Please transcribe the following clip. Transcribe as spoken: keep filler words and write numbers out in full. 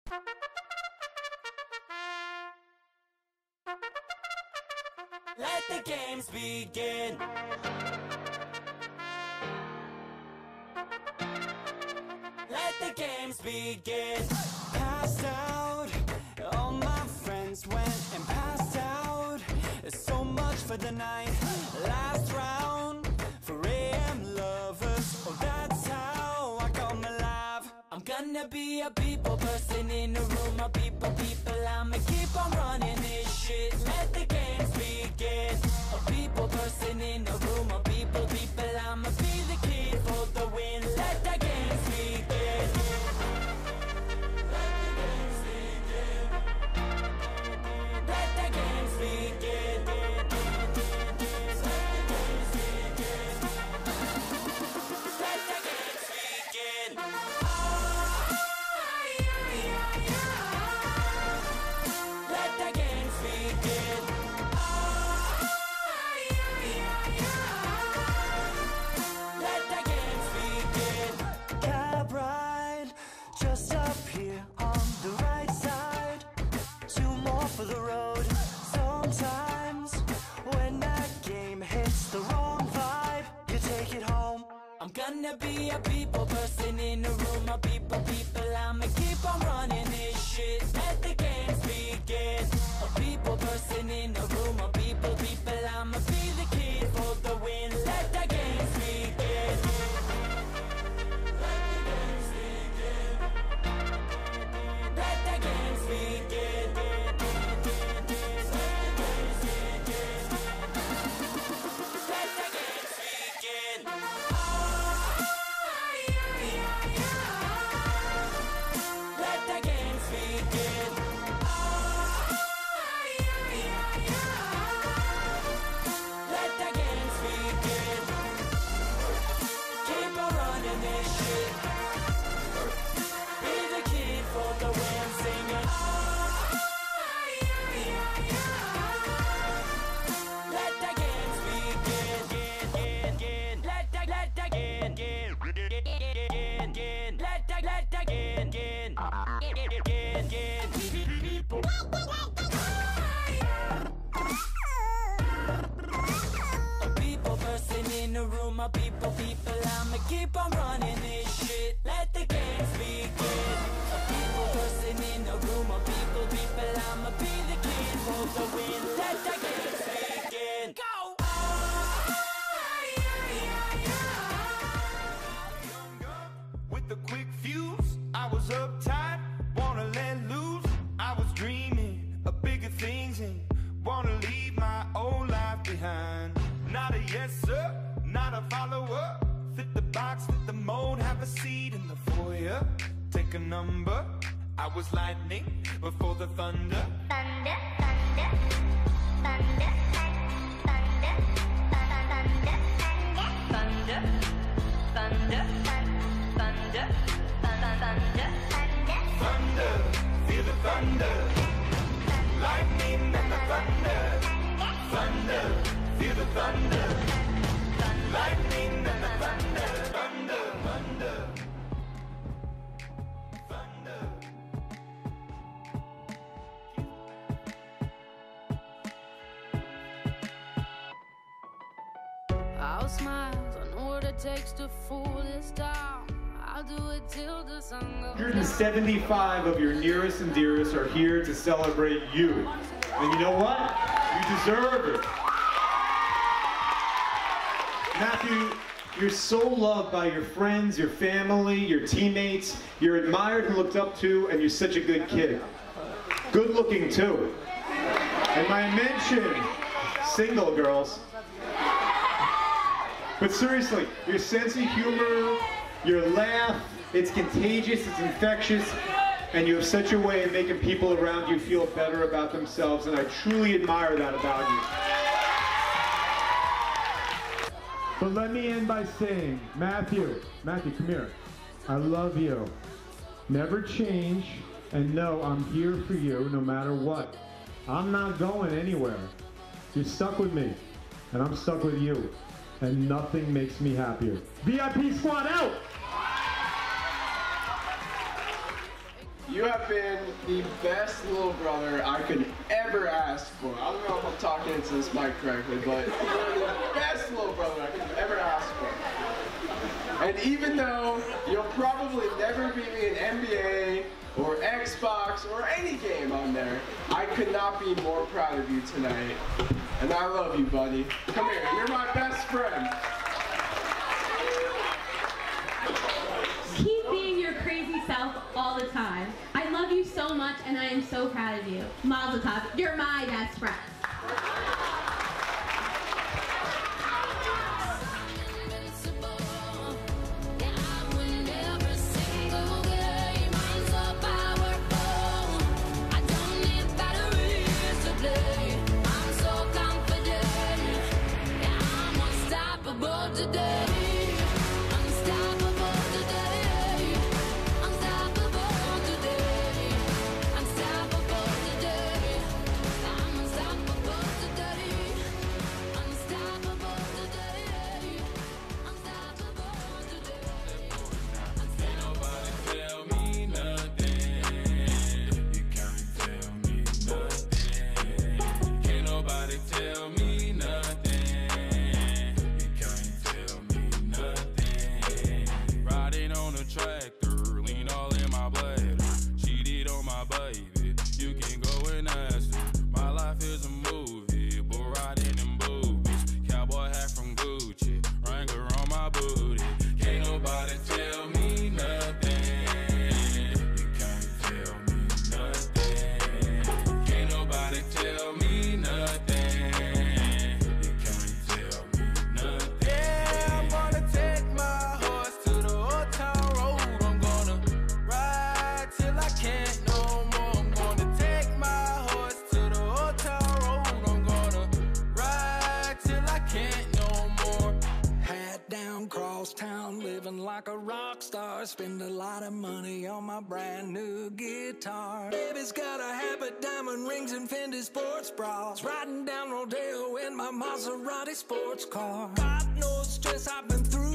Let the games begin. Let the games begin. Passed out, all my friends went and passed out. There's so much for the night. Last round for A M lovers. Oh, that's how I come alive. I'm gonna be a people person in the room. A people, people. I'ma keep on running this shit. Let the games begin. A people person in the room. A people, people. I'ma be the kid for the win. Let the games begin. Let the games begin. Let the games begin. Let the games begin. Let the games begin. Cab ride, just up here on the right side. Two more for the road. Sometimes when that game hits the wrong vibe, you take it home. I'm gonna be a people person in the room. A people, people. I'ma keep on running this shit. Let the games begin. A people person in the room. A people, people. I'ma be the kid for the win. Let the games begin. Let the games begin. Let the games begin. Let the games begin. Let the games begin. Keep on running this shit. Be the kid for the win, singing. Let the games begin. Let the let the gain gain. Let the let the gain gain. Gain gain. People. A people person in the room. A people people. I'ma keep on running this shit. Let the games begin. A people person in the room. A people people. I'ma be the kid for the win. Let the games begin. Go. With the quick fuse, I was uptight, wanna let loose. I was dreaming of bigger things and wanna leave my old life behind. Not a yes sir, not a follower. Fit the box, fit the mold, have a seat in the foyer. Take a number. I was lightning before the thunder. Thunder, thunder, thunder, thunder, thunder, thunder, thunder, thunder, thunder, Thunder, feel the thunder. Lightning and the thunder. Thunder, feel the thunder. Lightning and the thunder. Thunder, thunder. Thunder. I'll smile, I know what it takes to fool this town. I'll do it till the sun goes one hundred seventy-five of your nearest and dearest are here to celebrate you. And you know what? You deserve it. Matthew, you're so loved by your friends, your family, your teammates. You're admired and looked up to, and you're such a good kid. Good looking too. And I mentioned single girls. But seriously, your sense of humor, your laugh, it's contagious, it's infectious, and you have such a way of making people around you feel better about themselves, and I truly admire that about you. But let me end by saying, Matthew, Matthew, come here. I love you. Never change, and know I'm here for you no matter what. I'm not going anywhere. You're stuck with me, and I'm stuck with you. And nothing makes me happier. V I P squad out! you have been the best little brother I could ever ask for. I don't know if I'm talking into this mic correctly, but you're the best little brother I could ever ask for. And even though you'll probably never beat me in N B A or Xbox or any game on there, I could not be more proud of you tonight. And I love you, buddy. Come here, you're my best friend. Keep being your crazy self all the time. I love you so much and I am so proud of you. Mazel tov, you're my best friend. Like a rock star, spend a lot of money on my brand new guitar. Baby's got a habit, diamond rings and Fendi sports bras. Riding down Rodeo in my Maserati sports car. Got no stress, I've been through